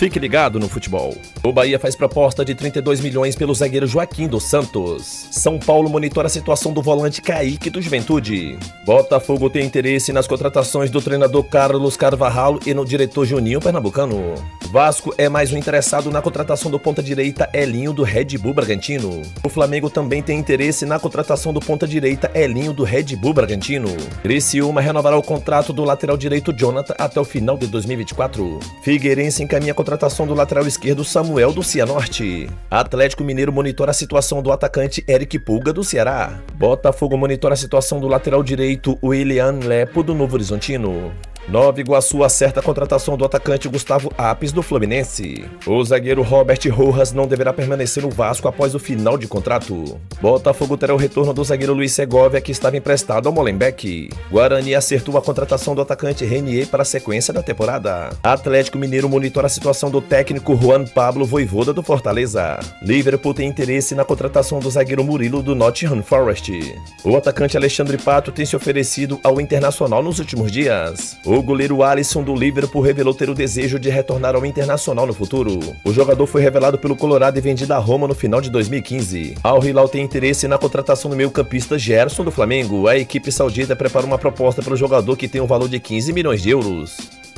Fique ligado no futebol. O Bahia faz proposta de 32 milhões pelo zagueiro Joaquim dos Santos. São Paulo monitora a situação do volante Kaique do Juventude. Botafogo tem interesse nas contratações do treinador Carlos Carvalhal e no diretor Juninho Pernambucano. Vasco é mais um interessado na contratação do ponta-direita Elinho do Red Bull Bragantino. O Flamengo também tem interesse na contratação do ponta-direita Elinho do Red Bull Bragantino. Criciúma renovará o contrato do lateral direito Jonathan até o final de 2024. Figueirense encaminha a contratação do lateral esquerdo Samuel do Cianorte. Atlético Mineiro monitora a situação do atacante Eric Pulga do Ceará. Botafogo monitora a situação do lateral direito Willian Lepo do Novo Horizontino. Nova Iguaçu acerta a contratação do atacante Gustavo Apes do Fluminense. O zagueiro Robert Rojas não deverá permanecer no Vasco após o final de contrato. Botafogo terá o retorno do zagueiro Luiz Segovia, que estava emprestado ao Molenbeek. Guarani acertou a contratação do atacante Renier para a sequência da temporada. Atlético Mineiro monitora a situação do técnico Juan Pablo Vojvoda do Fortaleza. Liverpool tem interesse na contratação do zagueiro Murilo do Nottingham Forest. O atacante Alexandre Pato tem se oferecido ao Internacional nos últimos dias. O goleiro Alisson do Liverpool revelou ter o desejo de retornar ao Internacional no futuro. O jogador foi revelado pelo Colorado e vendido a Roma no final de 2015. Al Hilal tem interesse na contratação do meio-campista Gerson do Flamengo. A equipe saudita prepara uma proposta pelo jogador que tem um valor de 15 milhões de euros.